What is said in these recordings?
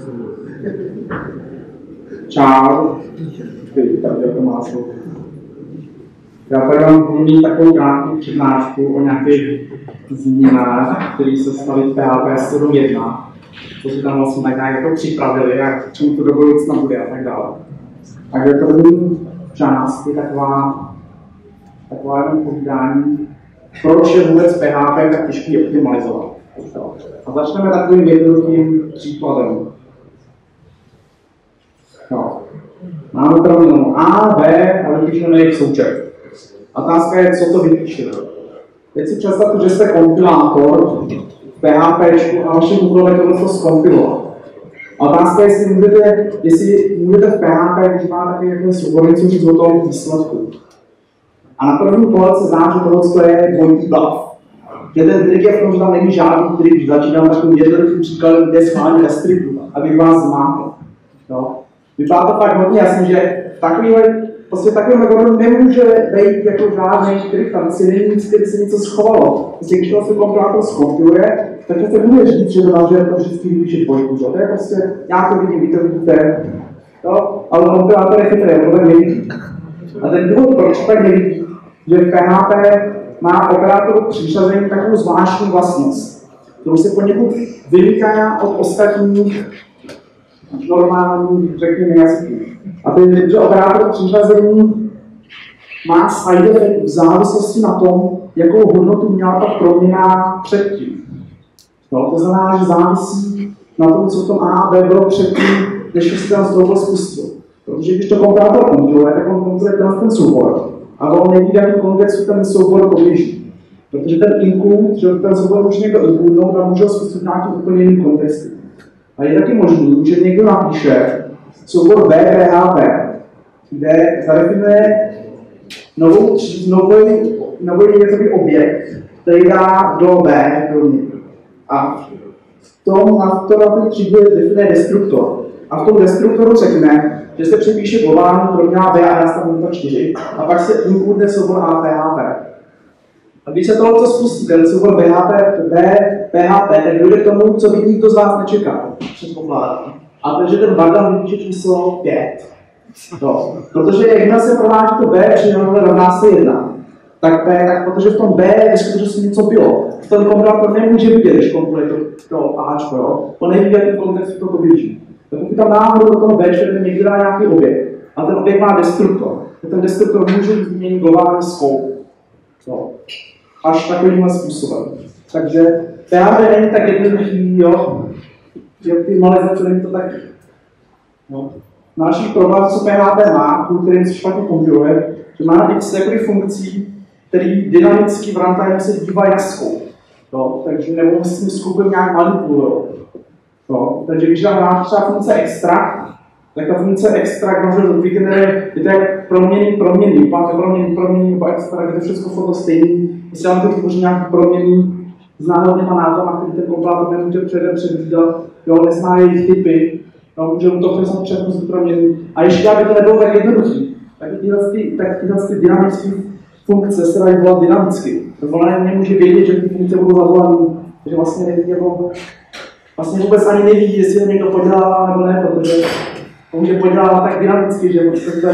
Čau. Tak to má slovo. Já tady mám mít takovou krátkou přednášku o nějakých změnách, které se staly v PHP 7.1, co si tam vlastně tak nějak jako připravili a k čemu to do budoucna bude a tak dále. Takže první část je taková jenom povídání, proč je vůbec PHP tak těžký optimalizovat. A začneme takovým jednoduchým příkladem. No. Máme pravidlo A, B a vypíšeme jejich součet. Otázka je, co to vypíše. Teď si představte, že jste kompilátor v PHP a vaším úkolem je to zkompilovat. Otázka je, jestli můžete v PHP, když má takový jako soubor, něco říct o tom výsledku. A na první pohled se zdá, že tohle je dvojitý blav. Že ten trik je v tom, že tam není žádný trik, začínám takovým jednoduchým příkladem, kde schválně ve stripu, abych vás zmákl. Vypadá to tak hodně jasný, že takovým metodem nemůže být jako žádný trik, tam si není nic, který se něco schovalo. Když se kompilátor zkompiluje, tak se bude říct, že to vždycky vypíše dvojku. To je prostě, já to vidím, vy to vidíte, ale kompilátor je chytrý, to tak nevidí. A ten důvod, proč tak nevidí, že v PHP má operátor přiřazení takovou zvláštní vlastnost, kterou se poněkud vymyká od ostatních normálních, řekněme, jazyků. A to je, že operátor přiřazení má side effect v závislosti na tom, jakou hodnotu měla ta proměna předtím. To znamená, že závisí na tom, co v tom A a B bylo předtím, než se ten zdroje spustil. Protože když to kompilátor kompiluje, tak on kompiluje ten soubor. A on neví, v jakém kontextu ten soubor poběží. Protože ten include, že ten soubor může někdo includnout a může ho spustit nějaký úplně jiný kontext. A je taky možný, že někdo napíše soubor BPHP, kde zadefinuje nový objekt, který dá do B dovnitř. A v tom třídě definuje destruktor. A v tom destruktoru řekne, že se přepíše globální proměna B a nastaví to 4, a pak se include soubor APHP. A když se tohle spustí, ten soubor PHP, tak dojde k tomu, co by nikdo z vás nečekal, předpokládám. A to je, že ten Varda vypíše číslo 5. No, protože jakmile se provádí to B, přirovnáme rovná se 1, tak protože v tom B ve skutečnosti něco bylo. Ten kompilátor nemůže vidět, když kompiluje to Ačko, jo? On neví, v jakém kontextu to běží. Tak pokud tam náhodou do toho B, někdy dá nějaký objekt, a ten objekt má destruktor. Ten destruktor může změnit globální scope. No. Až takovýmhle způsobem. Takže PHP není tak jednoduchý, jo, že optimalizace není to tak. No. Další problém, co PHP má, kterým se špatně kompiluje, že má na x takových funkcí, který dynamicky v runtime se dívají na scope. No. Takže nemohu s tím scopem nějak manipulovat. No. Takže když dám třeba funkce extract, tak ta funkce extract může vygeneruje, je to jak proměnný, máte proměnný nebo extract, je to všechno foto stejný. Jestli vám to vytvoří nějaký proměnný s náhodnýma názvama, který ten kompilátor nemůže předvídat, jo, nezná jejich typy, no, může mu to přesat předchozí proměnný. A ještě aby to nebylo tak jednoduchý, tak tyhle dynamické funkce se dají volat dynamicky. Ona nemůže vědět, že ty funkce budou zavolané, takže vlastně vůbec ani neví, jestli to někdo podělává nebo ne, protože může podělávat tak dynamicky, že prostě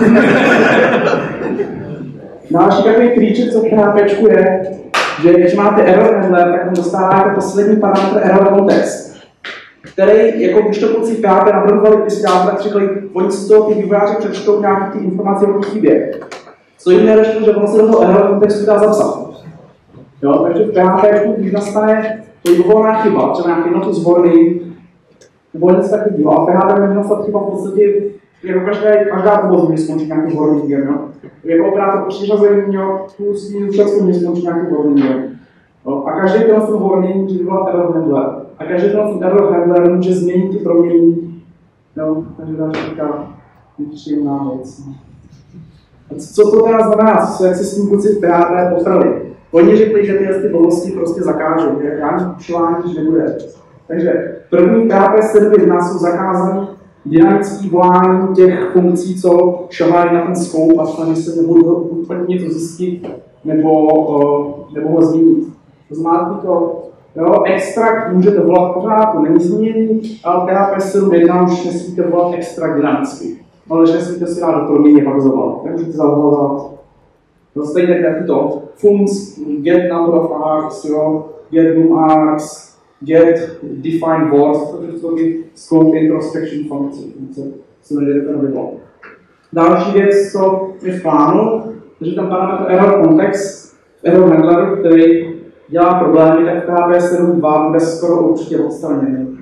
další takový klíček, co v PHP je, že když máte error handler, tak tam dostáváte poslední parametr error context, který, jako když to kluci v PHP navrhovali piskátor, tak řekli, oni si to ty vývojáři přečtou nějaký ty informace o té chybě. Co jim neřešlo, že ono se do toho error kontextu dá zapsat. Jo, takže v PHP, když nastane libovolná chyba, třeba nějaký notus warning, nebo něco takového, a PHP může nastat chyba v podstatě, jako každá pobozu mě skončí nějakým warningem, jo. Jako operátor přiřazení, jo, plus všechno mě skončí nějakým warningem. A každý ten warning může vyvolat error handler. A každý ten error handler může změnit ty proměny. Jo, takže další taková nepříjemná věc. A co to teda znamená? Jak se s tím kluci v PHP potrali? Oni řekli, že ty blbosti prostě zakážou, že žádný pušování už nebude. Takže první PHP 7.1 jsou zakázané dynamické volání těch funkcí, co šahají na ten scope a snaží se nebudou úplně něco zjistit nebo ho změnit. To znamená, to Jo, extrakt můžete volat pořád, to není změněný, ale PHP 7.1 už nesmíte volat extrakt dynamicky. Ale že nesmíte si dát do proměny pak zavolat. Tak můžete zavolat. No, stejně jak to func, get number of arcs, jo, get new arcs, get define words, to jsou ty scope introspection funkce, se nejde to. Další věc, co je v plánu, že tam parametr error context v error handleru, který dělá problémy, tak PHP 7.2 bude skoro určitě odstraněný.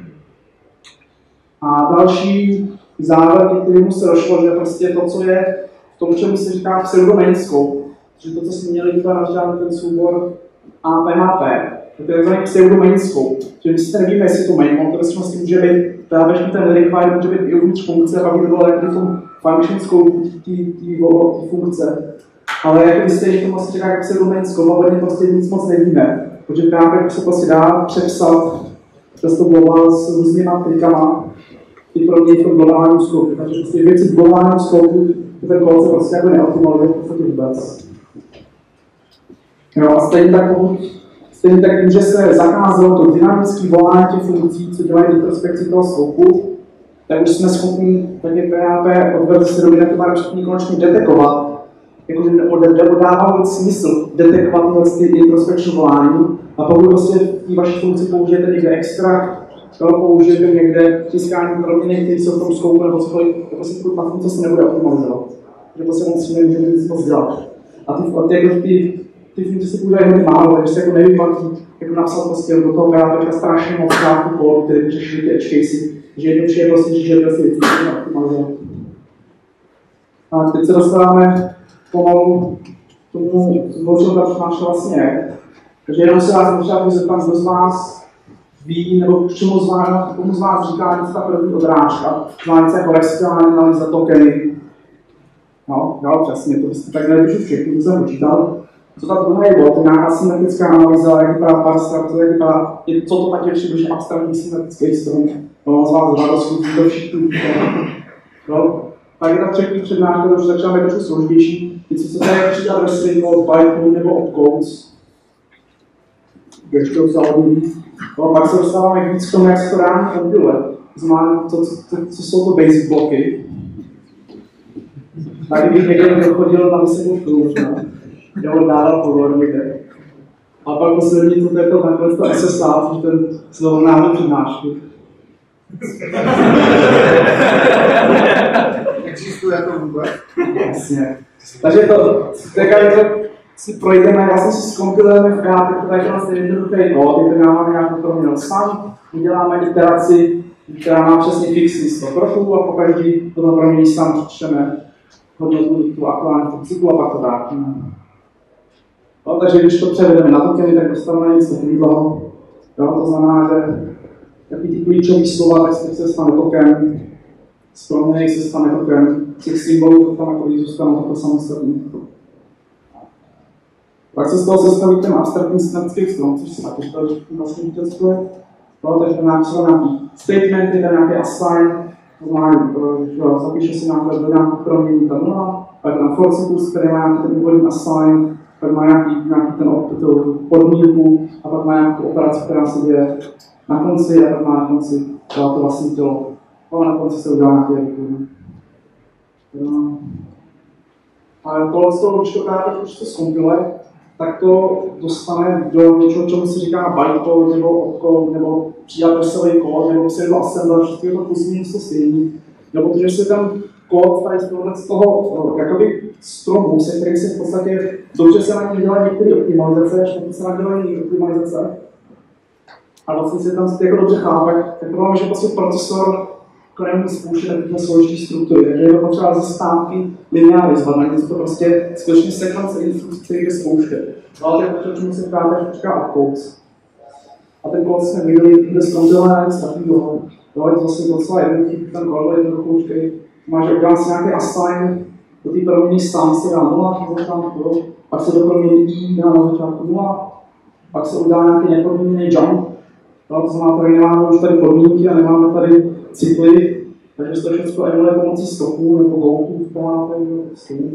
A další závěr, kterému se došlo, že prostě to, co je v tom, čemu se říká pseudomain scope, že to, co jsme měli třeba nažádný ten soubor a PHP, to je takzvaný pseudomain scope, že my si nevíme, jestli to main, to vlastně může být, PHP ten require může být i uvnitř funkce, a pak by to bylo jako v tom function scope té funkce. Ale jako byste jich tomu asi říká jak pseudomain scope, a hodně prostě nic moc nevíme, protože PHP se prostě dá přepsat přes to global s různýma trikama i pro mě v tom globálním scope. Takže prostě věci v globálním scope, ten kód se prostě jako neoptimalizuje v podstatě vůbec. Jo, a stejně tak tím, že se zakázalo to dynamické volání těch funkcí, co dělají introspekci toho scopeu, tak už jsme schopni, tak jak PHP od verze 7 to schopni konečně detekovat, jakože dává vůbec smysl detekovat ty introspekční volání, a pokud prostě v té vaší funkci použijete někde extrakt, použijete někde tiskání proměny, které jsou v tom scopeu nebo cokoliv, tak prostě ta funkce se nebude optimalizovat. Protože prostě musíme nic moc dělat. A ty funkce se používají hodně málo, takže se jako nevyplatí jako napsat prostě do toho PHP strašně moc krátkou kódu, který řeší ty edge casey, že jednoduše je prostě že si věci optimalizovat. A teď se dostáváme pomalu k tomu, o čem ta přednáška vlastně je. Takže jenom se vás možná zeptám, kdo z vás ví, nebo komu z vás říká něco ta první odrážka, znamená něco jako lexikální analýza tokeny. No, přesně, to byste tak nejlepší všechny, to jsem počítal. Co ta druhá je bot, nějaká symetrická analýza, jak vypadá parser, co to tak je přibližně abstraktní symetrický strom. No, z vás radost, to všichni víte. No, pak je ta třetí přednáška, to už začíná být trošku složitější. Něco se tady přidat ve string od Python nebo od Codes. Ještě to závodí. No, pak se dostáváme víc k tomu, jak se to reálně kompiluje. Znamená, co jsou to basic bloky. Tady bych někdo chodil na vysokou školu možná. Jo, dával pozor někde. A pak poslední, co to je to nakonec to SSA, což ten slovo náhodou přednášky. Existuje to vůbec? Jasně. Takže to si projdeme, vlastně si zkompilujeme v PHP, takže vlastně jednoduchý kód, který máme nějakou proměnu sám, uděláme iteraci, která má přesně fixní 100 kroků a pokaždý to promění sám přečteme hodnotu tu aktuální cyklu a pak to vrátíme. No, takže když to převedeme na tokeny, tak dostaneme něco takového. To znamená, že takový ty klíčový slova, tak se stane token, z proměny se stane token, z těch symbolů to tam jako zůstanou takhle samostatný. Pak se z toho sestaví ten abstraktní syntetický strom, což se taky vlastně vítězství. Takže tam například nějaký statementy, tam nějaký assign, to znamená, že zapíše si nějaké do nějakou promění ta nula, pak tam for cyklus, který má nějaký ten úvodní assign, pak má nějaký ten podmínku a pak má nějakou operaci, která se děje na konci a pak má na konci to vlastní tělo. Ale na konci se udělá nějaký return. Ale tohle z toho, když to krátce už se zkompiluje, tak to dostane do něčeho, čemu se říká bytecode nebo opcode, nebo příadresový kód, nebo pseudoassembler, všechno je to plus minus to stejný. Nebo protože se ten kód tady z toho jakoby stromu, se kterým se v podstatě dobře se na něj dělají některé optimalizace, špatně se na dělají jiné optimalizace. A vlastně se tam jako dobře chápe, tak to máme, že prostě procesor nemůže spouštět takové složitý struktury, takže je to potřeba ze stávky linearizovat, na něco to prostě skutečně sekvence instrukcí, který jde spouštět. Ale to je čemu se právě říká opcodes. A ten kód jsme viděli, kde zkompilované z takového. To je zase docela jednoduchý, ten kód je jednoduchý, určitý. Máš udělat si nějaký assign, do té proměny stán se dá 0, pak se do proměny i dá na začátku 0, pak se udělá nějaký neproměněný jump. To znamená, tady nemáme už tady podmínky a nemáme tady cykly, takže se to všechno emuluje pomocí stopů nebo goutů v PHP, stejně.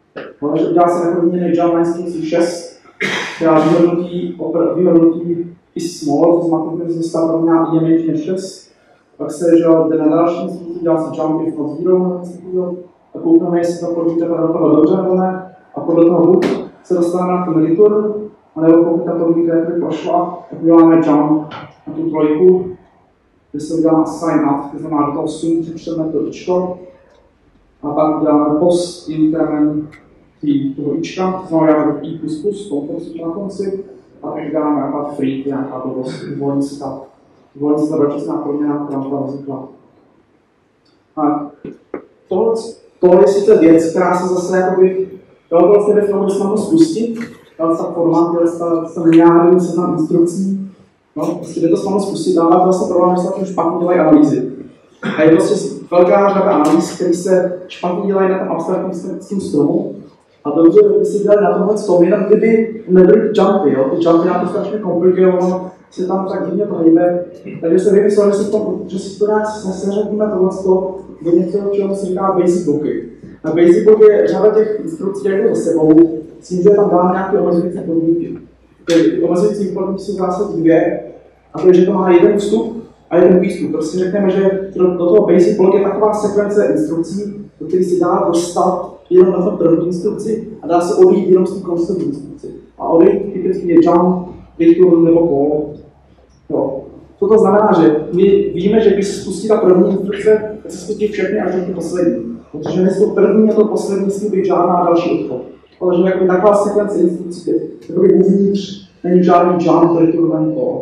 Takže udělá se neproměněný jump na instrukci 6, která vyhodnotí i small, to znamená, že se rovná image než 6. Pak se, že jde na další instrukci, dělá se jump if not zero, a koukneme, jestli ta podmínka dopadla dobře nebo ne. A podle toho buď se dostaneme na ten return, anebo pokud ta podmínka prošla, tak uděláme jump na tu trojku, kde se udělá assign up, to znamená do toho sum přečteme to ičko, a pak uděláme post increment toho ička, to znamená do i++, na konci, a tak uděláme nějaká free, nějaká blbost, volní se ta dočasná proměna, která byla vznikla. A tohle je sice věc, která se zase jakoby, tohle vlastně věc, kterou bychom to spustit, ta forma, ta lineární seznam instrukcí, no, prostě jde to snadno spustit, dávat vlastně problém, že se tam špatně dělají analýzy. A je prostě velká řada analýz, které se špatně dělají na tom abstraktním statickém stromu. A dobře, kdyby si dělali na tomhle stromu, jenom kdyby nebyly jumpy, jo? Ty jumpy nám to strašně komplikuje, ono se tam tak divně pohybuje. Takže se vymyslel, že si to nějak seřadíme tohle do něčeho, čeho se říká basic bloky. A basic block je řada těch instrukcí jako za sebou, s tím, že tam dáme nějaké omezující podmínky. Ty omezující podmínky jsou zase dvě, a to je, že to má jeden vstup a jeden výstup. Prostě řekneme, že do toho basic block je taková sekvence instrukcí, do které se dá dostat jenom na tom první instrukci a dá se odejít jenom z té konstantní instrukci. A odejít typicky je jump, return nebo call. Jo. Co to znamená, že my víme, že když se spustí ta první instrukce, tak se spustí všechny až do té poslední. Protože mezi to první a to poslední nesmí být žádná další odchod. Ale že jakoby taková sekvence instrukcí, jakoby uvnitř není žádný jump, return ani call.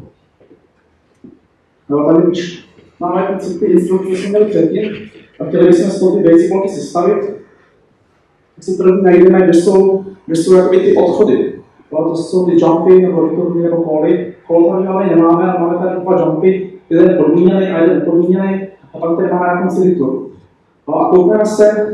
No, tady když máme ty instrukce, jsme měli předtím, a chtěli bychom z toho ty basic bloky sestavit, tak si první najdeme, kde jsou jakoby ty odchody. To jsou ty jumpy, nebo returny, nebo cally. Call tady máme nemáme, ale máme tady dva jumpy, jeden je podmíněný a jeden podmíněný, a pak tady máme na konci return. No a koukneme se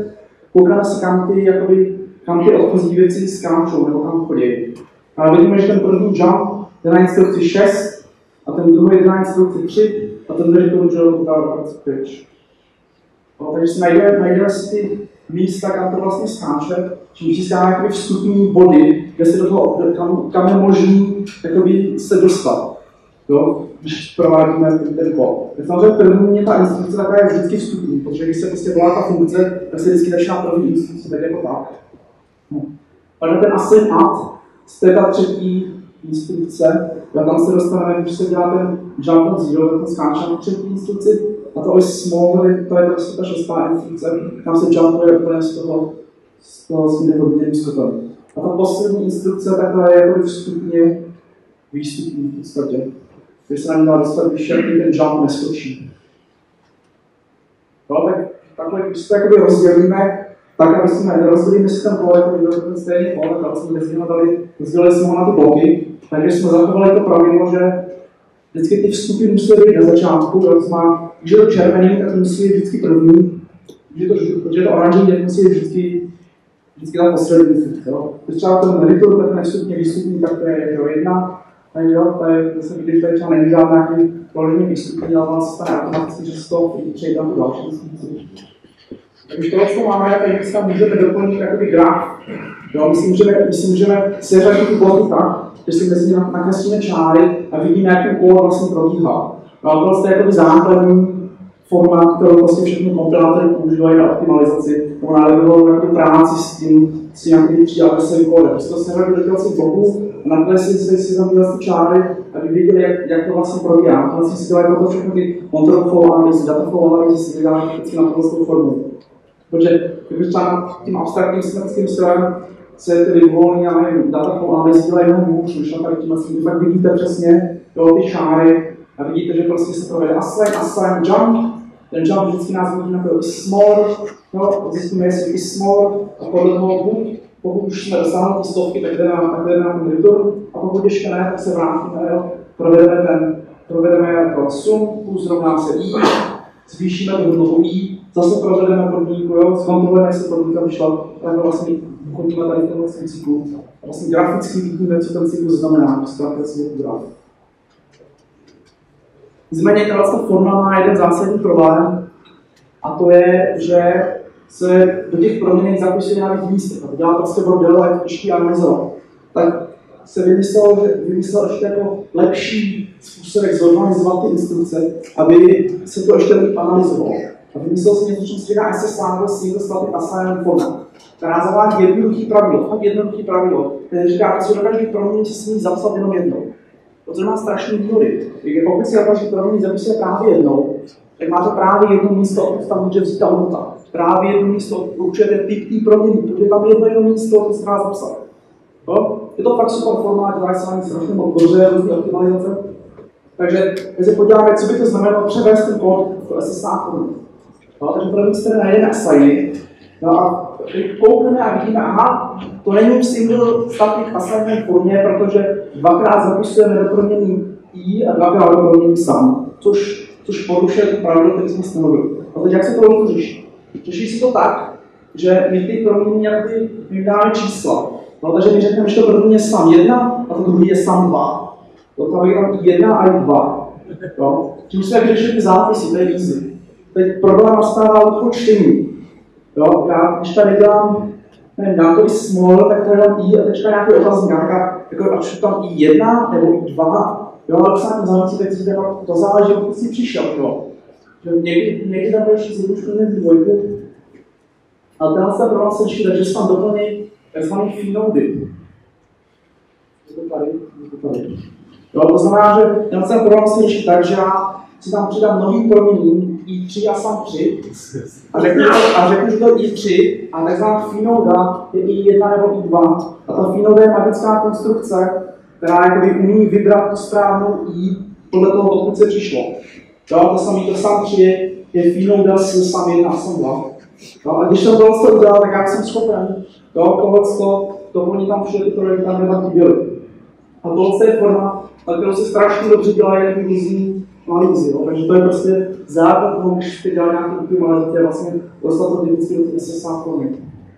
kam ty odchozí věci skáčou, nebo kam chodí. A vidíme, že ten první jump je na instrukci 6, a ten druhý je na instrukci 3, a ten return je na instrukci 5. No, takže si najdeme si ty místa, kam to vlastně skáče, čím získáme vstupní body, kde se do toho, kam je možný se dostat, jo, když provádíme ten kód. Samozřejmě první ta instrukce taková je vždycky vstupní, protože když se prostě volá ta funkce, tak se vždycky začíná první instrukce, tak jako tak. No. Ale ten assign add, z té ta třetí instrukce, tam se dostaneme, když se dělá ten jump od zero, tak to skáče na třetí instrukci, a to je small, to je prostě ta šestá instrukce, tam se jumpuje úplně z toho s tím nehodným vstupem. A ta poslední instrukce takhle je jako vstupně výstupní v podstatě. Když se nám dá dostat, když ten jump neskočí. No, tak takhle, když se to rozdělíme, tak aby jsme nerozdělili si ten kód, jako byl ten stejný kód, tak jsme rozdělili jsme ho na ty bloky, takže jsme zachovali to pravidlo, že vždycky ty vstupy musí být na začátku, když je to červený, tak to musí být vždycky první, protože to oranžový, tak musí být vždycky ta poslední instrukce. Když třeba ten return, tak ten vstupně výstupní, tak to je jedna, takže to je zase, když tady třeba není žádný položení výstupní, ale ono se stane automaticky, že z toho přejde tam tu další instrukci. Takže tohle, co máme, jak dneska můžeme doplnit jakoby graf. Jo, my si můžeme seřadit ty bloky tak, že si mezi nakreslíme čáry a vidíme, jak ten kód vlastně probíhá. No, tohle je jakoby základní formát, kterou vlastně všechny kompilátory používají na optimalizaci, nebo na levelovou práci s tím nějakým 3 adresovým kódem. Prostě to seřadit do těch bloků a nakreslili si tam ty čáry, aby viděli, jak to vlastně probíhá. Vlastně si dělají proto všechny ty control flow analýzy, data flow analýzy si dělají na tohle formu. Protože když třeba tím abstraktním systematickým stylem se tedy uvolní, já nevím, data flow analýzy dělají jenom hůř, než na tady tím vlastně, tak vidíte přesně ty čáry a vidíte, že prostě se provede assign, jump. Ten jump vždycky nás vidí na to small, no, zjistíme, jestli je small, a podle toho pokud už jsme dosáhli ty stovky, tak jdeme na ten return, a pokud ještě ne, tak se vrátíme, jo, provedeme to sum, plus rovná se i, zvýšíme tu hodnotu i, zase provedeme podmínku, jo, zkontrolujeme, jestli podmínka vyšla, tak vlastně ukončíme tady tenhle cyklus. Vlastně graficky vidíme, co ten cyklus znamená, zkrátka si je graf. Nicméně ta forma má jeden zásadní problém, a to je, že se do těch proměnek zapisuje nějakých místech. A to dělá prostě bordel, a je to těžké analyzovat. Tak se vymyslel ještě jako lepší způsob, jak zorganizovat ty instrukce, aby se to ještě líp analyzovalo. A vymyslel jsem něco, co se říká SSA, Single Static Assignment Format, která zavádí jednoduchý pravidlo, fakt jednoduchý pravidlo, které říká, že do každý proměnný se smí zapsat jenom jednou. Protože má strašný výhody. Pokud si každý proměnný zapisuje právě jednou, tak máte právě jedno místo, odkud tam může vzít ta hodnota. Právě jedno místo, určujete typ té proměny, protože tam jedno místo, to se dá zapsat. No? Je to fakt super formát, dělají se na ní strašně moc dobře, různé optimalizace. Takže když se podíváme, co by to znamenalo převést ten kód v SSA formu. No, takže první jste najde assigny. No a koukneme a vidíme, aha, to není v single static assignment formě, protože dvakrát zapisujeme do proměnný i a dvakrát do proměnný sam, což porušuje to pravidlo, které jsme stanovili. A teď jak se to řeší? Řeší se to tak, že my ty proměny jakoby vydáme čísla. No, takže my řekneme, že to první je sam 1 a to druhý je sam 2. To tam je tam 1 a 2. No. Čím se vyřešit ty zápisy, to je easy. Teď problém nastává od toho čtení. Jo, já když tady dělám, nevím, nějaký small, tak tady dám i a teďka nějaký otazník, jako ať tam i1 nebo i2, jo, ale psát záleží, tak si to záleží, pokud jsi přišel, jo. Někdy tam bude ještě zjednodušenou dvojku, ale tenhle se problém se řeší, takže se tam doplní takzvaný finody. Je to tady. Jo, to znamená, že tenhle se problém se řeší tak, že já si tam přidám nový proměnný i3 a sam 3 a řeknu, že to i3 a takzvaná finoda je i1 nebo i2 a ta finoda je magická konstrukce, která jakoby umí vybrat tu správnou i podle toho, odkud se přišlo. Jo, to samé, to sam 3 je finoda s sam 1 a sam 2. Jo, a když tohle udělal, tak já jsem schopen tohle tam všude tyto lidi tam nematí byly. A tohle je forma, na kterou se strašně dobře dělají jako různý analýzy, takže to je prostě základ toho, když ty dělá nějaký optimalizace a vlastně dostat to typicky do té SSA formy.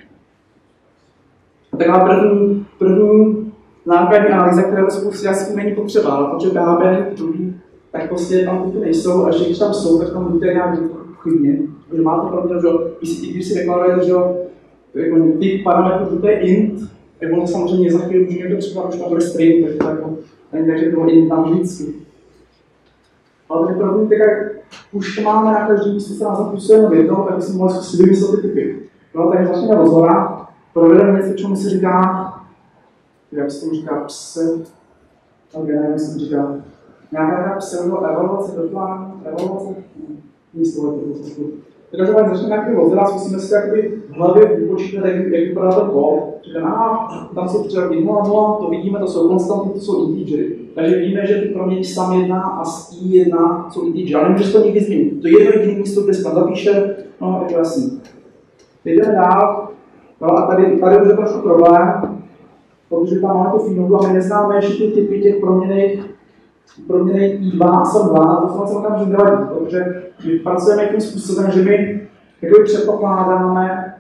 A taková první základní analýza, která ve spoustě asi není potřeba, ale protože PHP není druhý, tak prostě tam typy nejsou a když tam jsou, tak tam budete nějak chybně. Protože máte pravdu, že když si deklarujete, že jako typ parametrů, že to je int, tak ono samozřejmě za chvíli může někdo třeba už na string, takže to jako není tak, že to int tam vždycky. Ale tady první, tak jak už to máme na každý místě, se nás zapisujeme jednou, tak bychom mohli si vymyslet ty typy. No, takže začneme rozhora, provedeme něco, čemu se říká, jak se tomu říká nevím, jak se tomu říká, nějaká pseudo-evaluace, evaluace, místo takže začneme nějaký rozhora, zkusíme si v hlavě vypočítat, jak vypadá ten kód. Říkáme, tam jsou třeba 1 a 0, to vidíme, to jsou konstanty, to jsou integery. Takže víme, že ty proměny sam 1 a i1 jsou integery, ale nemůže se to nikdy změnit. To je jedno jediné místo, kde se tam zapíše, no je to jasný. Jdeme dál, no a tady už je trošku problém, protože tam máme tu finodu a my neznáme ještě ty typy těch proměných i2 a sam 2, a to se okamžitě nevadí, protože my pracujeme tím způsobem, že my předpokládáme,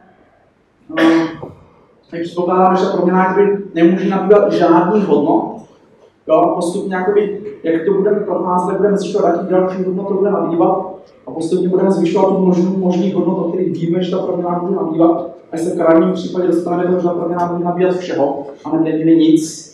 že ta proměna nemůže nabývat žádný hodnot. Jo, postupně, jak to budeme procházet, tak budeme zjišťovat, jaký další hodnot to bude nabývat a postupně budeme zvyšovat tu možný hodnot, o kterých víme, že ta proměna může nabývat, až se v krajním případě dostaneme do toho, že ta proměna může nabývat všeho a nevíme nic.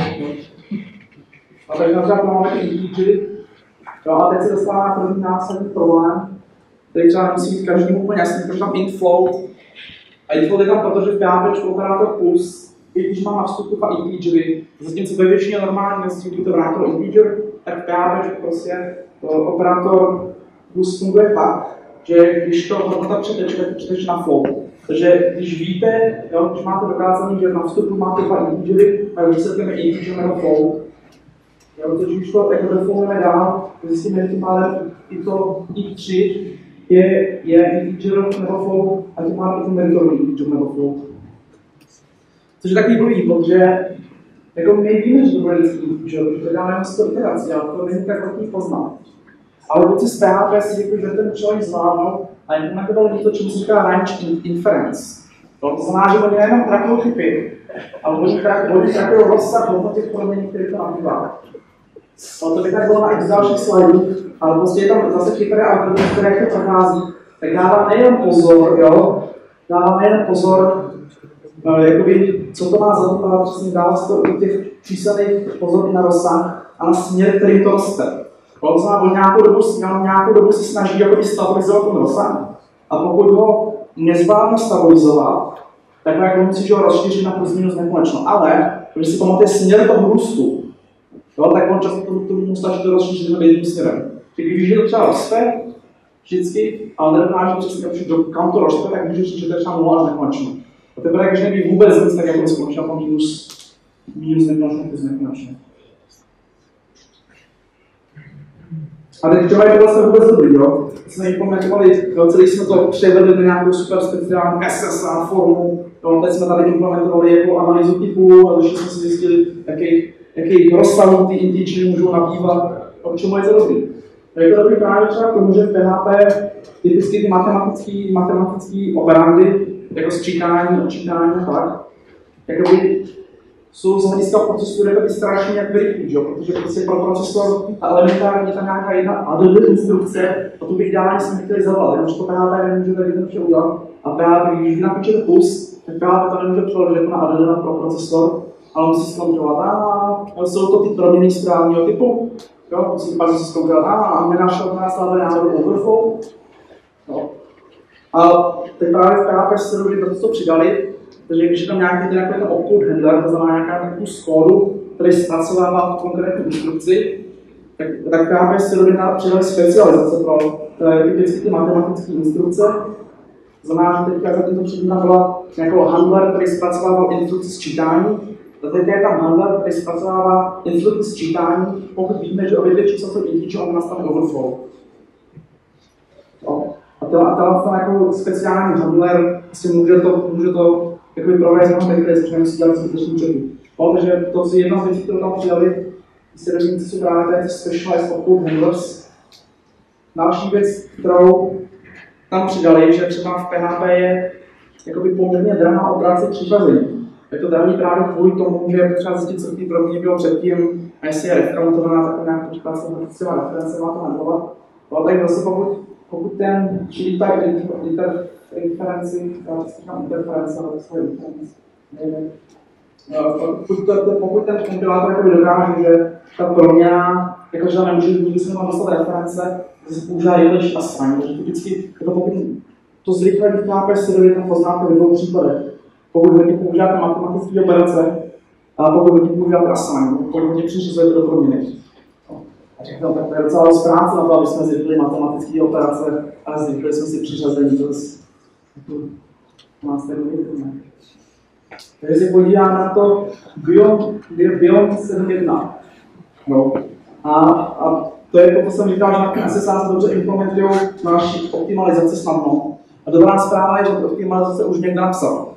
A tak například máme ty integery, a teď se dostává na první následný problém, který třeba musí být každému úplně jasný, protože tam int float. A int float je tam, protože v PHP operátor plus, i když mám na vstupu a integery, zatímco ve většině normálních jazycích, kdy to vrátilo integer, tak v PHP prostě operátor plus funguje tak, že když to hodnota přeteče, tak přeteče na float. Takže když víte, jo, když máte dokázaný, že na vstupu máte 2 integery, tak vysvětlíme integer nebo float. Jo, takže když to jako defaultujeme dál, zjistíme, že tím pádem i to i3 je integer nebo float a tím pádem i to meritorný integer nebo float. Což je takový blbý, protože jako my víme, že to bude vždycky integer, protože dáme 100 iterací, ale to není tak lehký poznat. Ale pokud si z PHP si řekl, že ten člověk zvládl a implementoval něco, čemu se říká range inference. To znamená, že oni nejenom trakují chyby, ale oni trakují rozsah hodnot těch promění, které to nabývá. To by tak bylo na x dalších slajdů, ale prostě je tam zase chytré algoritmy, které to prochází, tak dávám nejen pozor, jakoby, co to má za dopad, přesně dává se to u těch číselných pozorů na rozsah a na směr, který to roste. To znamená, nějakou dobu se snaží jakoby stabilizovat ten rozsah a pokud ho nezvládne stabilizovat, tak jak musí ho rozšířit na plus minus nekonečno. Ale když si pamatuje směr toho růstu, jo, tak on často tomu stačí to rozšířit na jedním směrem. Když to třeba roste, vždycky, ale nedokáže přesně, kam to roste, tak může říct, že to je třeba 0 až nekonečno. A teprve, když neví vůbec nic, tak jako skončí na tom minus nekonečno, plus nekonečno. A teď tohle je vlastně vůbec dobrý, jo? Jsme implementovali, celý jsme to převedli do nějakou super speciální SSA formu, jo? Teď jsme tady implementovali jako analýzu typu a došli jsme si zjistili, jaký rozstavu ty integery můžou nabývat, o čemu je to dobrý. Je to dobrý právě třeba k tomu, že v PHP typicky ty matematické operandy, jako sčítání, odčítání a tak, jakoby jsou z hlediska procesu strašně jak rychlý, protože prostě pro procesor ta elementární je tam nějaká jedna add instrukce a tu bych ideálně jsme chtěli zavolat, jenomže to PHP nemůže tak jednoduše udělat a PHP, když vy napíšete plus, tak PHP to nemůže přeložit jako na add pro procesor, ale musí zkontrolovat, jsou to ty proměny správného typu, jo, musí pak si zkontrolovat, a nenašel na následné náhodou overflow, no. A teď právě v PHP se to přidali, takže když je tam nějaký ten opcode handler, to znamená nějaká kus kódu, který zpracovává konkrétní instrukci, tak PHP se přidali specializace pro typicky ty matematické instrukce. To znamená, že teďka za tímto předmětem byla nějakou handler, který zpracovával instrukci sčítání, a teďka je tam handler, který zpracovává instrukci sčítání, pokud víme, že obě dvě čísla jsou integer, on nastane overflow. A tenhle jako speciální handler si může to jakoby provést jenom tady, které se musí dělat skutečný čeky. Takže to je jedna z věcí, kterou tam přidali, si rozumím, co jsou právě ty specialized opcode handlers. Další věc, kterou tam přidali, že třeba v PHP je jakoby poměrně drahá operace přiřazení. Je to drahý právě kvůli tomu, že je potřeba zjistit, co v té proměně bylo předtím, a jestli je referentovaná, tak nějak počítá se s těma reference má to nebylo. Ale tak zase pokud ten interferenci, já říkám interference, ale to je interference, pokud ten kompilátor dokáže, že ta proměna, jakože nemůže nikdy se nemá dostat reference, se používá rychlejší assign, takže typicky, pokud to zrychlení PHP servery tam poznáte ve dvou případech. Pokud hodně používáte matematické operace, a pokud hodně používáte assign, pokud hodně přiřizujete do proměny. Tak to je docela dost práce na to, aby jsme zrychlili matematické operace, ale zrychlili jsme si přiřazení, to nás tady nevědět. Takže se podíváme na to Beyond 7.1. No. A to je to, co jsem říkal, že na SSA se dobře implementují naši optimalizaci snadno. A dobrá zpráva je, že to optimalizace už někdo napsal.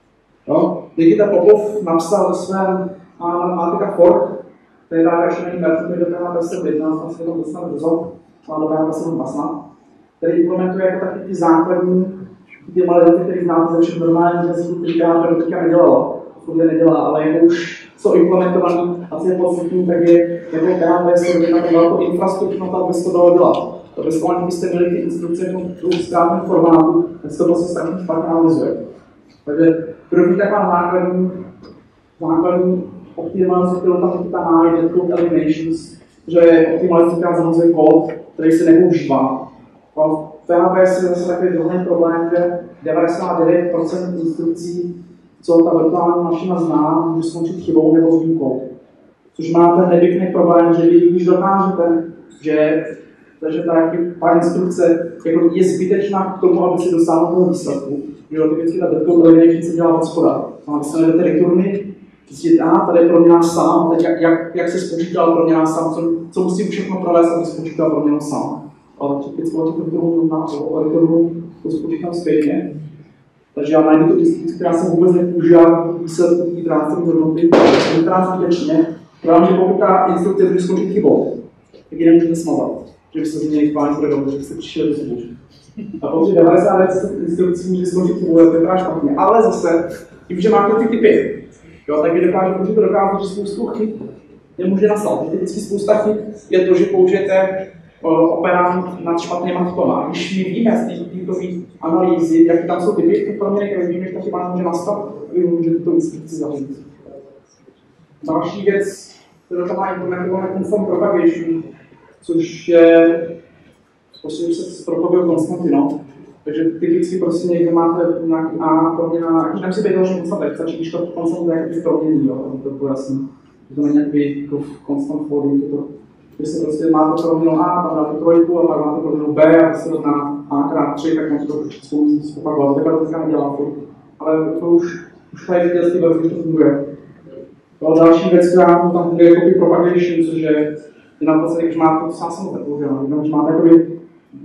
Nikita Popov napsal ve svém Mathematica Fork, to je právě ještě není verze, který do PHP 7.11, vlastně to dostane brzo, má do PHP 7.12, který implementuje jako taky ty základní optimalizace, které znáte ze všech normálních jazyků, který PHP doteďka nedělalo. Pokud je nedělá, ale jako už jsou implementovaný a co je podstatný, tak je jako PHP 7.1 to infrastrukturu, tak bez to dalo dělat. To bez toho, byste měli ty instrukce v zkrátném formátu, tak se to prostě strašně špatně analyzuje. Takže první taková základní optimalizace, kterou tam má, je code eliminations, že je optimalizace, která zahazuje kód, který se nepoužívá. V PHP je zase takový druhý problém, že 99% instrukcí, co ta virtuální mašina zná, může skončit chybou nebo výjimkou. Což má ten nepěkný problém, že když dokážete, že ta instrukce jako je zbytečná k tomu, aby se dosáhlo toho výsledku. Že typicky ta code elimination se dělá od spoda. Když se najdete returny, zjistit, tady je proměna sám, teď jak se spočítal proměna sám, co musím všechno provést, aby spočítal proměnu sám. Ale typicky o těch returnů to spočítám zpětně. Takže já najdu tu instrukci, která se vůbec nepoužívá výsledku té transferní hodnoty, která zbytečně. Protože pokud ta instrukce bude skončit chybou, tak ji nemůžete smazat. Že byste si měli plán pro dobře, že byste přišli do zboží. A pokud 99 instrukcí může skončit chybou, to je právě špatně. Ale zase, tím, že máte ty typy, jo, tak můžete dokázat, že spoustu chyb nemůže nastat. Typicky spousta chyb je to, že použijete operant nad špatnýma typama. Když my víme z té analýzy, jaké tam jsou typy, tak pro mě víme, že ta chyba nemůže nastat, vy můžete to instrukci zařídit. Další věc, kterou tam má implementované conform propagation, což je prostě se propaguje konstanty, no. Takže typicky prostě někde máte nějaký A proměna, když nemusí být další konstantek, stačí, když to konstant je jakoby promění, jo, to bylo jasný. To není nějaký jako constant folding, když se prostě máte proměnu A, tam dáte trojku a pak máte proměnu B a se rovná A krát 3, tak můžete to spolu zpopakovat. Tak to teďka nedělá, ale to už tady viděl z té verzi, to funguje. To další věc, která tam funguje, je copy propagation, což je na podstatě, když máte, to sám jsem použil, když máte jakoby,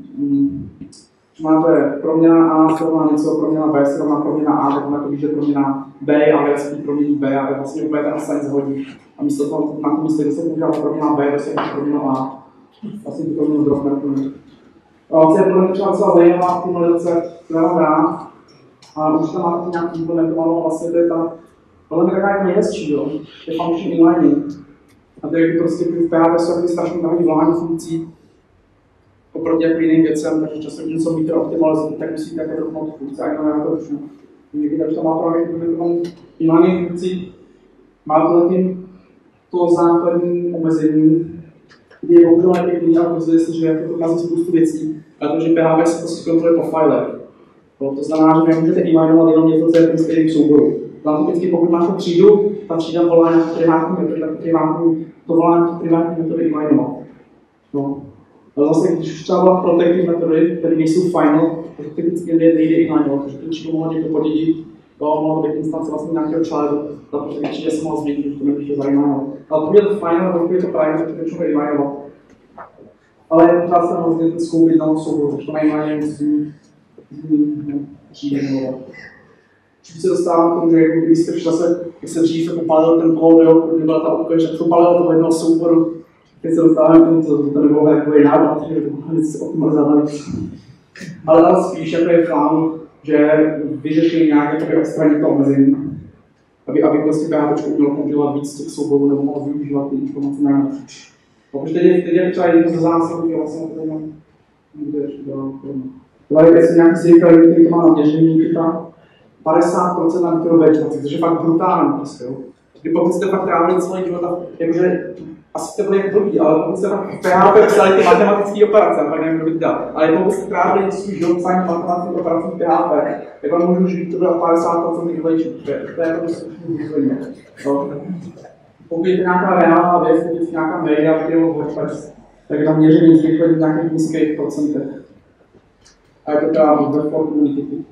když máte proměna A srovná něco, proměna B srovná proměna A, tak máte, že proměna B a V promění B a vlastně úplně ten assign zhodí. A místo toho, na tom místě, kde se používá proměna B, kde se proměna A. Vlastně tu proměnu drobné. Co je pro mě třeba docela zajímavá optimalizace, která vám dá, a už tam máte nějaký implementovanou, vlastně to je ta, tohle je taková jako nejhezčí, jo, je function inlining. A to je prostě v PHP jsou taky strašně mnohý volání funkcí, oproti jako jiným věcem, takže často, když něco víte optimalizovat, tak musíte také dotknout funkce, a jenom já to ručnu. Takže tam má právě implementovanou inlining funkcí, má to zatím to základní omezení, kdy je bohužel nepěkný a ukazuje se, že jako to kazí spoustu věcí, ale to, že PHP se prostě kontroluje po filech. To znamená, že nemůžete inlinovat jenom něco, co je ten stejný v souboru. Tam typicky, pokud máte třídu, ta třída volá nějaký privátní metody, tak privátní, to volá nějaký privátní metody inlinovat. No. Ale zase, když už třeba byla protective metody, které nejsou final, tak typicky nejde inlinovat, protože tu třídu mohla někdo podědit, mohla to být instance vlastně nějakého childu, protože ta třída se mohla změnit, to nebude zajímavé. Ale pokud je to final, pokud je to private, tak to většinou inlinovat. Ale pořád se vlastně ten scope jednalo souboru, takže to nejméně Když se dostávám k tomu, že kdyby jste v čase, jak se dřív popálil ten kód, kdy byla ta úkola, že popálil toho jednoho souboru, teď se dostávám k tomu, co to nebylo takový nápad, že to mohli se optimalizovat. Ale tam spíš jako je plán, že vyřešili nějaké extrémní to omezení, aby prostě PHP umělo kompilovat víc těch souborů nebo mohl využívat ty informace na napříč. Protože teď je třeba jedno ze zásadů, je vlastně to někde ještě dál. Tohle je nějaký zvyklý, který to má naměření, tam 50% na mikrobečnaci, což je fakt brutální prostě. Kdy pokud jste fakt trávili celý život, jakože asi to bude jak blbý, ale pokud jste fakt PHP psali ty matematické operace, pak nevím, kdo by to dal. Ale pokud jste trávili svůj život psání matematických operací v PHP, tak vám můžu říct, že to bude 50% rychlejší. To je prostě už výzvojně. Pokud je to nějaká reálná věc, pokud je nějaká média, kterou WordPress, tak je tam měření zvyklý v nějakých nízkých procentech. A je to teda ve komunity.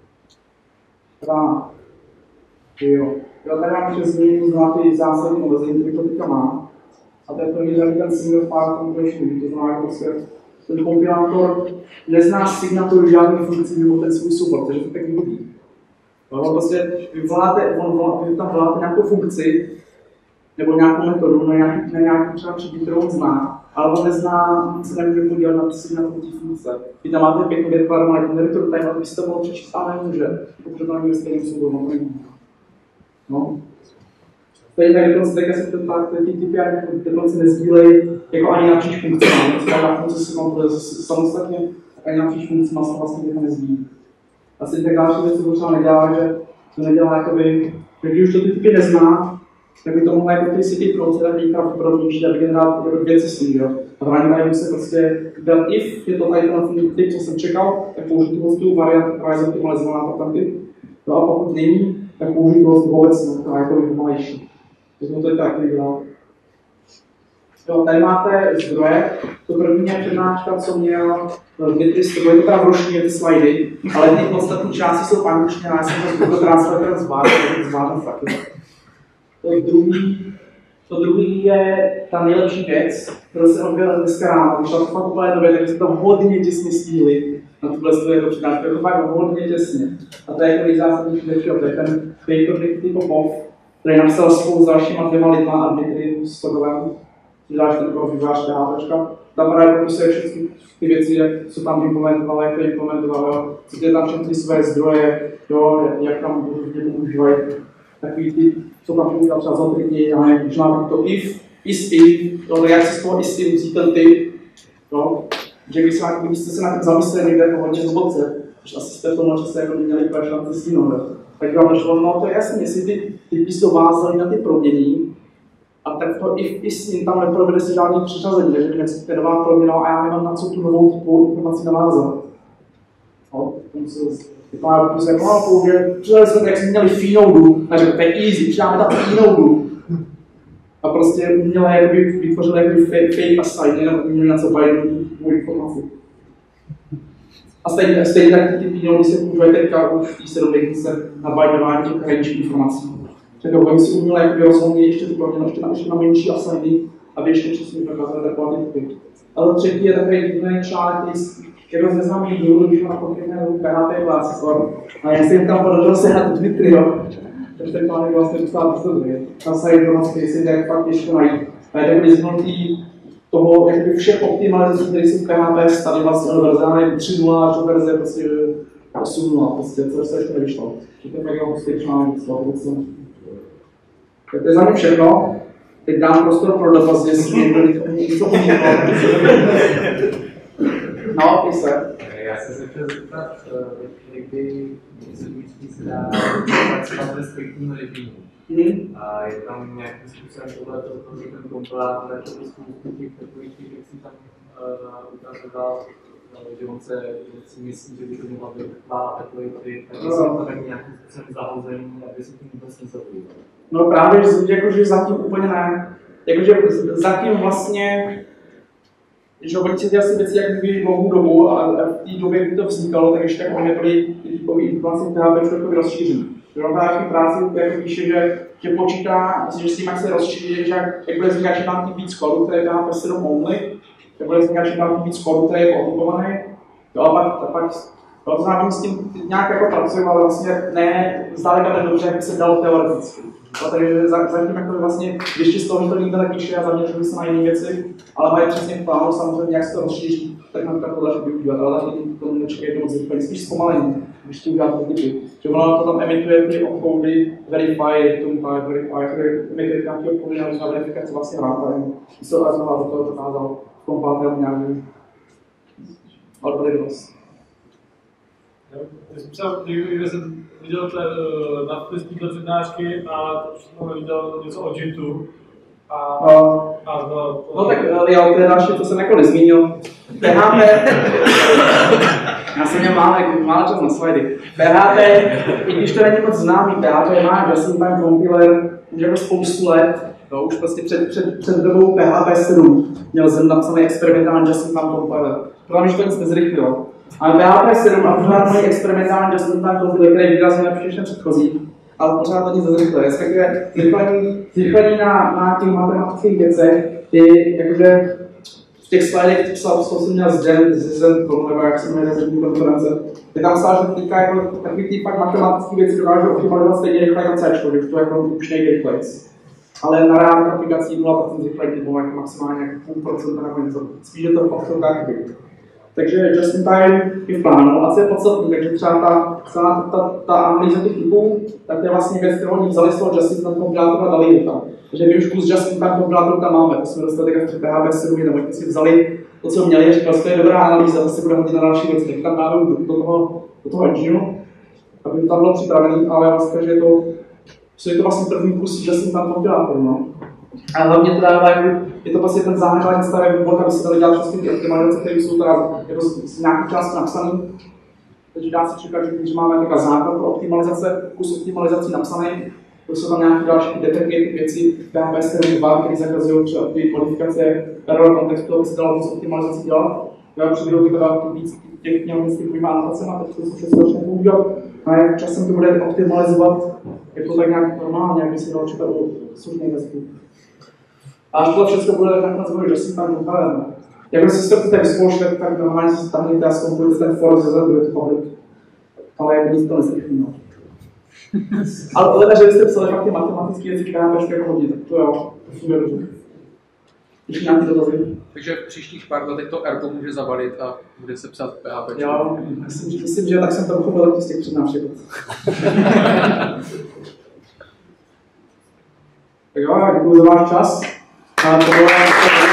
Jo. Tady mám ještě zmínit ty zásadní omezení, které to teďka má. A to je pro mě ten single file compilation, to znamená, že prostě ten kompilátor nezná signaturu žádných funkcí mimo ten svůj soubor, takže to tak blbý. Prostě vy tam voláte nějakou funkci, nebo nějakou metodu na nějaký třeba příběh, kterou on zná, ale on nezná, se nemůže podívat na signaturu té funkce. Vy tam máte pěkně deklarovaný ten editor time, ale byste to mohl přečíst, ale nemůže, protože to není ve stejném souboru, no. Stejně tak dokonce se ty typy dokonce nezdílejí jako ani napříč funkcemi. Třeba funkce se kontroluje samostatně, tak ani napříč funkcemi se vlastně těch nezdílí. A stejně tak další věc, co třeba nedělá, že to nedělá jakoby, že když už to ty typy nezná, tak by to mohlo jako ty city proce tak nejpravděpodobnější, aby generál jako dvě cesty, jo. A v runtime se prostě dal if je to tady ten typ, co jsem čekal, tak použiju tu variantu, která je zoptimalizovaná pro ten typ. No a pokud není, tak použiju vůbec, která je jako pomalejší. To je tak nedělal. Jo, tady máte zdroje. To první je přednáška, co měl Getris, to je to teda v ruštině ty slidy, ale ty ostatní části jsou v angličtině, a já jsem to translator zvládl taky. To druhý je ta nejlepší věc, kterou jsem objevil dneska ráno, když to fakt úplně dobře, takže se to hodně těsně stihli na tuhle studiu přednášku, je to fakt hodně těsně. A to je jako nejzásadnější věc, to je ten paper Nick Popov, který napsal spolu s dalšíma 2 lidma a Dmitry Stodovem, dáš ten vývojář PHPčka. Tam právě popisuje všechny ty věci, jak co tam implementoval, jak to implementoval, co je tam všechny ty své zdroje, jo, jak tam lidi používají. Takový ty, co tam používal třeba za triky, když máte to if, is if, to jak se z toho is if musí ten typ, No, že když jste se na tím zamysleli někde jako hodně zlobce, že asi jste v tomhle čase jako neměli úplně šanci stínovat, tak vám došlo, no to je jasný, jestli ty písmo vázali na ty proměny, a tak to i s ním tam neprovede se žádný přiřazení, takže vždycky je nová proměna a já nemám na co tu novou typovou informaci navázat. No, vypadá to jako no, použije, přidali jsme, jak jsme měli feenodu, takže to je easy, přidáme tam feenodu. A prostě uměle jakoby vytvořili fake assign, jenom uměli na co bajnou informaci. A stejně tak ty feenody se používají teďka už v té 7 se na bajnování těch range informací. Takže oni si uměli jakoby rozhodně ještě ty proměny, ještě na menší assigny, aby ještě přesně dokázali takové typy. A to třetí je takový divný článek, který je dost neznámý důvod, když má konkrétně PHP klasicor. A já jsem tam podařil sehnat Dmitryho, takže ten článek vlastně dostal dost dobrý. Tam se informace, který si jde fakt těžko najít. A je takový zhnutý toho, jakoby všech optimalizací, které si v PHP staly vlastně od verze 3.0 až do verze prostě 8.0, prostě, což se ještě nevyšlo. To je mega hustý článek, to je za mě všechno. Teď dám prostor pro dotaz, jestli někdo něco podíval. No, ty se. Já jsem se chtěl zeptat, někdy vysokující se dá pracovat ve striktním režimu. A je tam nějakým způsobem tohle, protože ten kompilátor to spoustu těch takových věcí tam ukazoval, že on si myslí, že by to mohla být takový typ, tak jestli to tak nějakým způsobem zahozený, aby se tím vůbec nezabýval. No právě, že zatím úplně ne. Jakože zatím vlastně, že oni si dělali věci jak kdyby dlouhou dobu a v té době, kdy to vznikalo, tak ještě tak nebyly typové informace v PHP rozšířený. Že on v práci jako píše, že počítá, že s tím, jak se rozšíří, že jak bude vznikat čím dál tím víc kódu, které je PHP 7 only, tak bude vznikat čím dál tím víc kódu, který je otipovaný. A pak to znamená, že s tím nějak jako pracují, ale vlastně ne zdaleka tak dobře, jak by se dalo teoreticky. Takže zatím jako vlastně ještě z toho, že to nikdo nepíše a zaměřují se na jiné věci, ale mají přesně v plánu samozřejmě, jak se to rozšíří, tak například to daří využívat, ale zatím to nečekají moc rychle, spíš zpomalení, když tím uděláte ty typy. Že ono to tam emituje ty obchody, verify, který emituje nějaký obchody na verifikaci vlastně runtime. Když se to do toho dokázal v kompátoru nějaký algoritmus. Někde jsem viděl nadpistníkové přednášky a jsem viděl něco o JITu. No tak jo, to je další, co jsem jako nezmínil. PHP, já jsem měl málo čas na slidy. PHP, i když to není moc známý, PHP má just-in-time compiler už jako spoustu let. No, už prostě před dobou PHP 7 měl jsem napsaný experimentální just-in-time compiler. Protože že to nic nezrychlilo. Ale PHP 7 a pořád mají experimentální just-in-time compiler, který je výrazně lepší než ten předchozí, ale pořád to nic nezrychluje. Respektive zrychlení na těch matematických věcech je jakože v těch slidech psal, co jsem měl z Zen, nebo jak se jmenuje z konference. Je tam psal, že teďka jako takový ty fakt matematické věci dokážou optimalizovat stejně rychle jako C, že už to jako už nejde rychleji. Ale na reálných aplikacích 0% rychleji, nebo jako maximálně jako 0,5% nebo něco. Spíš je to fakt tak být. Takže just in time je v plánu. A co je podstatný, takže třeba ta analýza těch typů, tak to je vlastně věc, kterou oni vzali z toho just in time kompilátoru a dali je tam. Takže my už kus just in time kompilátoru tam máme, to jsme dostali tak v PHP 7, nebo oni si vzali to, co měli, a říkali, že to je dobrá analýza, to se bude hodit na další věci, tak tam dáme do toho engineu, aby to tam bylo připravený, ale vlastně, že je to vlastně první kus just in time kompilátoru, no. A hlavně to dává, je to vlastně ten základní stavební blok, aby se dali dělat všechny ty optimalizace, které jsou teda jako z nějaké části napsané. Takže dá se čekat, že když máme taková základ pro optimalizace, kus optimalizací napsaný, to jsou tam nějaké další deprecated věci v PHP 7.2, které zakazují třeba ty modifikace error kontextu, aby se dalo moc optimalizací dělat. Já přibudu vypadat víc těch německých anotacemi, a teď to se všechno začne používat. A časem to bude optimalizovat, je to tak nějak normálně, jak by se dalo čekat u slušných jazyků. A až to všechno bude nakonec bude just in time compiler. Jak si to chcete vyzkoušet, tak normálně si tam někde zkompilujete ten for ze to public. Ale jako nic to nezrychlí, no. Ale takže byste psali fakt ty matematické věci, které nám jako hodí, tak to jo, to funguje dobře. Ještě nějaký dotazy? Takže v příštích pár letech to Ergo může zavalit a bude se psát PHP. Jo, myslím, že tak jsem to pochopil z těch přednášek. Tak jo, děkuji za váš čas. A to bylo